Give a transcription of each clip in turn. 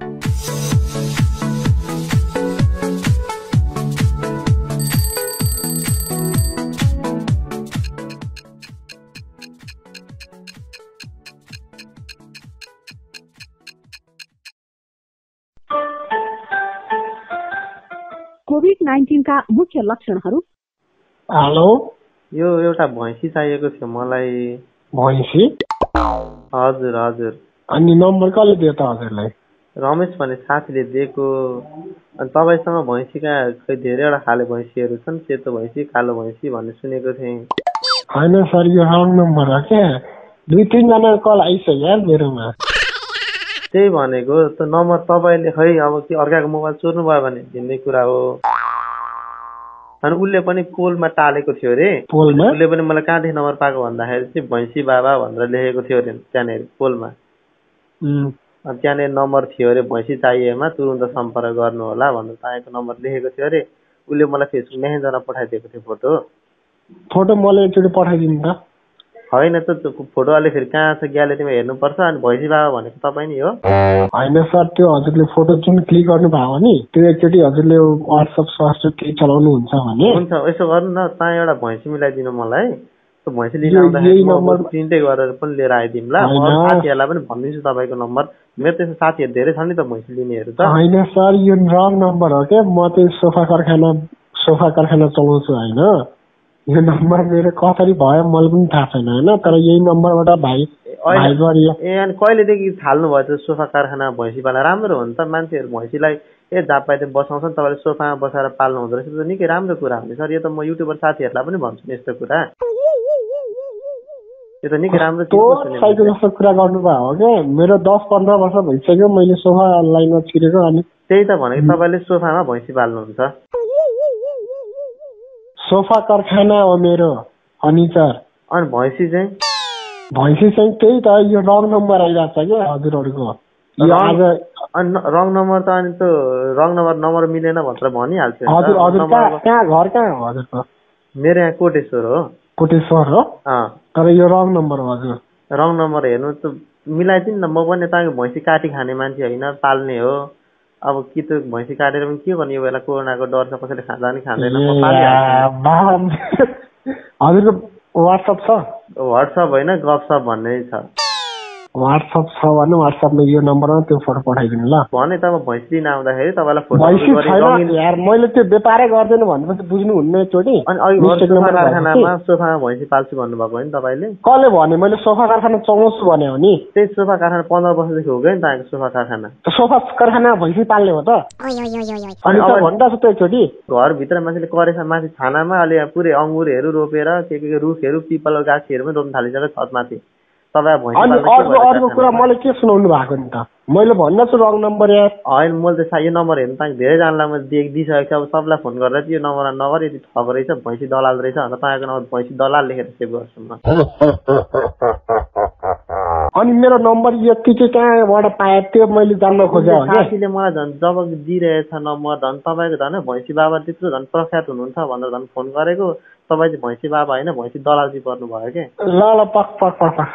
COVID-19 का मुख्य लक्षणहरू। हेलो, यो एउटा भैँसी चाहिएको थियो मलाई। भैँसी? हजुर हजुर। अनि नम्बर कसले दियो त हजुरलाई? रमेश भन्ने साथीले दिएको। अनि तपाईँसँग भैँसीका खै धेरैवटा खाले भैँसीहरू छन्, सेतो भैँसी कालो भैँसी भन्ने सुनेको थिएँ। होइन सर, यो रङ नम्बर हो क्या। 2-3 जना कल आइसक्यो यार मेरोमा। त्यही भनेको त नम्बर तपाईँले खै अब के अर्काको मोबाइल चोर्नु भयो भने भिन्नै कुरा हो। अनि उसले पनि पोलमा टालेको थियो अरे। पोलमा? उसले पनि मलाई कहाँदेखि नम्बर पाएको भन्दाखेरि चाहिँ भैँसी बाबा भनेर लेखेको थियो अरे त्यहाँनिर पोलमा। अनि त्यहाँनिर नम्बर थियो अरे, भैँसी चाहिएमा तुरुन्त सम्पर्क गर्नु होला भनेर तपाईँको नम्बर लेखेको थियो अरे। उसले मलाई फेसबुक मेसेन्जरमा पठाइदिएको थियो फोटो। फोटो मलाई एकचोटि पठाइदिनु त। होइन त फोटो अलि फेरि कहाँ छ ग्यालेरीमा हेर्नुपर्छ। अनि भैँसी बाबा भनेको तपाईँ नि हो? होइन सर, त्यो हजुरले फोटो जुन क्लिक गर्नुभयो नि त्यो एकचोटि हजुरले वाट्सएप स्वाट्सएप केही चलाउनुहुन्छ भने हुन्छ, यसो गर्नु न, तपाईँ एउटा भैँसी मिलाइदिनु मलाई। त्यो भैँसी लिन आउँदाखेरि म प्रिन्टै गरेर पनि लिएर आइदिउँला। म साथीहरूलाई पनि भनिदिन्छु तपाईँको नम्बर। मेरो त्यस्तो साथीहरू धेरै छन् नि त भैँसी लिनेहरू त। होइन सर, यो रङ नम्बर हो क्या। म चाहिँ सोफा कारखाना चलाउँछु होइन। यो नम्बर मेरो कसरी भयो मलाई पनि थाहा छैन होइन, तर यही नम्बरबाट भाइ गरियो। ए अनि कहिलेदेखि थाल्नु भयो त सोफा कारखाना भैँसी पाल्न? राम्रो हो नि त, मान्छेहरू भैँसीलाई जहाँ पाए त्यो बसाउँछ नि, तपाईँले सोफामा बसाएर पाल्नु हुँदो रहेछ, त निकै राम्रो कुरा हो नि सर। यो त म युट्युबर साथीहरूलाई पनि भन्छु नि यस्तो कुरा। यो त निकै राम्रो जस्तो कुरा गर्नुभयो हो क्या। मेरो 10-15 वर्ष भइसक्यो मैले सोफा लाइनमा छिरेको। अनि त्यही त भनेको तपाईँले सोफामा भैँसी पाल्नुहुन्छ। सोफा कारखाना हो मेरो फर्निचर। अनि भैँसी चाहिँ? भैँसी चाहिँ त्यही त, यो रङ नम्बर आइरहेको छ क्या हजुरहरूको। रङ नम्बर त अनि त्यो रङ नम्बर मिलेन भनेर भनिहाल्छु। हजुर हजुर, कहाँ घर कहाँ हो हजुरको? मेरो यहाँ कोटेश्वर हो। कोटेश्वर हो? तर यो रङ नम्बर हो हजुर। रङ नम्बर हेर्नु त मिलाइदिनु न। म पनि तपाईँको भैँसी काटी खाने मान्छे होइन, पाल्ने हो। अब कि त भैँसी काटेर पनि के गर्ने, यो बेला कोरोनाको डर छ, कसैले खाँदा नि खाँदैन। हजुरको वाट्सएप छ? वाट्सएप होइन, गफसप भन्ने छ। वाट्सएप छ भने वाट्सएपमा यो नम्बरमा त्यो फोटो पठाइदिनु ल। भने त म भैँसी लिन आउँदाखेरि तपाईँलाई फोटो यार मैले त्यो व्यापारै गर्दैन भनेपछि बुझ्नुहुन्न एकचोटि। अनि सोफा कारखानामा सोफामा भैँसी पाल्छु भन्नुभएको हो नि तपाईँले? कसले भने? मैले सोफा कारखाना चलाउँछु भने हो नि। त्यही सोफा कारखाना 15 वर्षदेखि हो गयो नि तपाईँको सोफा कारखाना। सोफा कारखाना भैँसी पाल्ने हो त? अनि त भन्दा छ त एकचोटि। घरभित्र मान्छेले करेछ माथि छानामा अलि पुरै अङ्गुरहरू रोपेर के रुखहरू पिपल गाछीहरू पनि रोप्न थालिसक्यो छतमाथि। अनि अर्को कुरा मैले के सुनाउनु भएको नि त? मैले भन्न छु रङ नम्बर यार। होइन, मैले त यो नम्बर हेर्नु तपाईँ धेरैजनालाई मैले दिइसकेको छु। अब सबलाई फोन गरेर यो नम्बरमा नगर, यति ठग रहेछ, भैँसी दलाल रहेछ भनेर तपाईँको नम्बर भैँसी दलाल लेखेर सेभ गर्छु म। अनि मेरो नम्बर यति चाहिँ कहाँबाट पाए त्यो मैले जान्न खोजेँ। साथीले मलाई झन् जब दिइरहेछ नम्बर, झन् तपाईँको झन् भैँसी बाबा त्यत्रो झन् प्रख्यात हुनुहुन्छ भनेर झन् फोन गरेको। तपाईँ चाहिँ भैँसी बाबा होइन, भैँसी दलाल चाहिँ पर्नु भयो के? ल पक पक पक।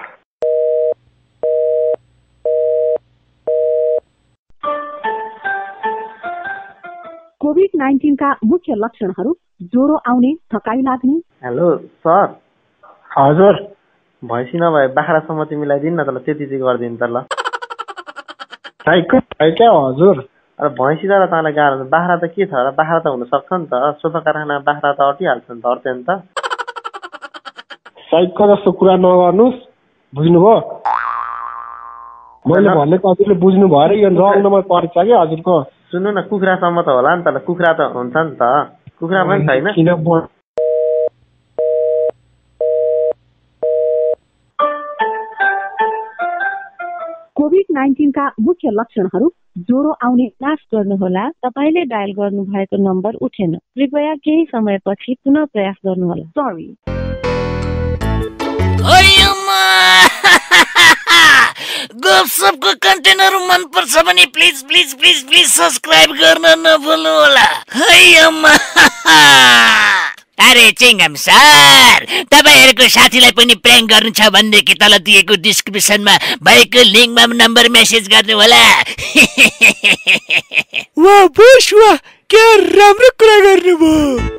कोभिड-19 का मुख्य लक्षणहरू। ज्वरो आउने, थकाइ लाग्ने। Hello sir. हजुर। भैँसी नभए बाख्रासम्म चाहिँ मिलाइदिनु न त ल, त्यति चाहिँ गरिदिनु त ल। क्या हजुर? अब भैँसी त तपाईँलाई गाह्रो हुन्छ, बाख्रा त के छ र? बाख्रा त हुनसक्छ नि त, सोफा कारखाना बाख्रा त अटिहाल्छ नि त, अट्दैन त। साइकको जस्तो कुरा नगर्नुहोस्, बुझ्नुभयो? मैले भनेको हजुरले बुझ्नु भयो र यो रङ नम्बर पर्छ कि हजुरको। सुन्नु न, कुखुरासम्म त होला नि त, कुखुरा त हुन्छ नि त, कुखुरा पनि छैन? कोभिड-19 का मुख्य लक्षणहरू। ज्वरो आउने, नाश गर्नुहोला। तपाईले डायल गर्नु भएको नम्बर उठेन, कृपया केही समयपछि पुनः प्रयास गर्नुहोला। सरी। गफसपको कन्टेन्टहरु मन पर्छ भने please please please please subscribe गर्न नभुल्नु होला। अरे चिङ्गम सर, तपाईहरुको साथीलाई पनि प्र्याङ्क गर्नु छ भनेदेखि तल दिएको डिस्क्रिप्सनमा भएको लिंकमा नम्बर मेसेज गर्नु होला। वाह बोस वाह, क्या राम्रो कुरा गर्नुभयो।